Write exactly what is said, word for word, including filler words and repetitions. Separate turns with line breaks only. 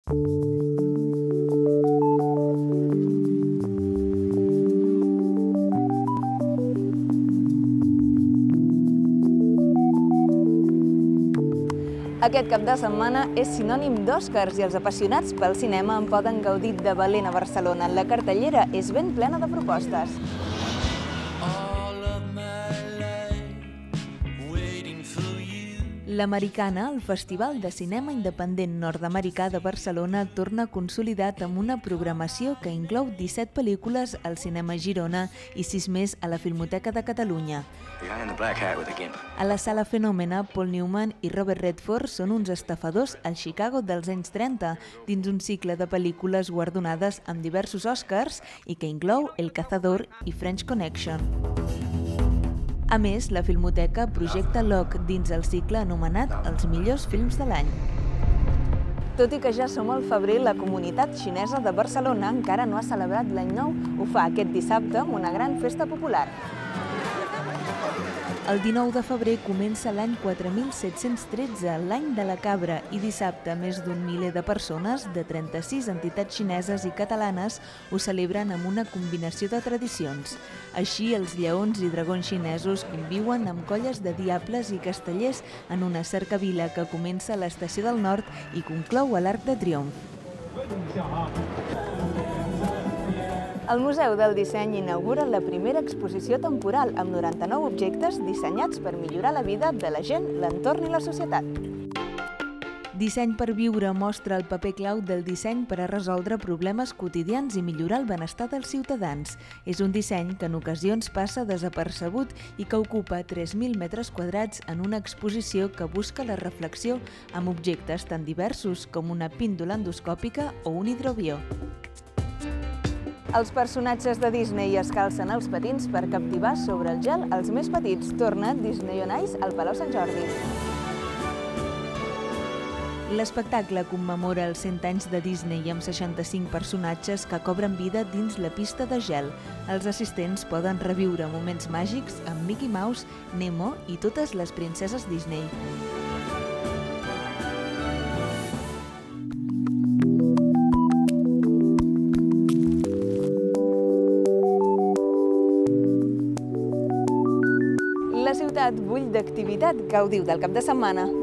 Aquest cap de setmana és sinònim d'Oscars i els apassionats pel cinema en poden gaudir de valent a Barcelona. La cartellera és ben plena de propostes. L'Americana, el Festival de Cinema Independent Nord-Americà de Barcelona, torna consolidat amb una programació que inclou disset pel·lícules al Cinema Girona i sis més a la Filmoteca de Catalunya. A la Sala Fenòmena, Paul Newman i Robert Redford són uns estafadors al Chicago dels anys trenta, dins un cicle de pel·lícules guardonades amb diversos Oscars i que inclou El Cazador i French Connection. A més, la Filmoteca projecta Locke dins el cicle anomenat Els millors films de l'any. Tot i que ja som al febrer, la comunitat xinesa de Barcelona encara no ha celebrat l'any nou. Ho fa aquest dissabte amb una gran festa popular. El dinou de febrer comença l'any quatre mil set-cents tretze, l'any de la cabra, i dissabte més d'un miler de persones de trenta-sis entitats xineses i catalanes ho celebren amb una combinació de tradicions. Així, els lleons i dragons xinesos conviuen amb colles de diables i castellers en una cercavila que comença a l'Estació del Nord i conclou a l'Arc de Triomf. El Museu del Disseny inaugura la primera exposició temporal amb noranta-nou objectes dissenyats per millorar la vida de la gent, l'entorn i la societat. Disseny per viure mostra el paper clau del disseny per a resoldre problemes quotidians i millorar el benestar dels ciutadans. És un disseny que en ocasions passa desapercebut i que ocupa tres mil metres quadrats en una exposició que busca la reflexió amb objectes tan diversos com una píndola endoscòpica o un hidroavió. Els personatges de Disney es calcen els patins per captivar sobre el gel els més petits. Torna Disney on Ice al Palau Sant Jordi. L'espectacle commemora els cent anys de Disney amb seixanta-cinc personatges que cobren vida dins la pista de gel. Els assistents poden reviure moments màgics amb Mickey Mouse, Nemo i totes les princeses Disney. La ciutat bull d'activitat. Gaudiu del cap de setmana.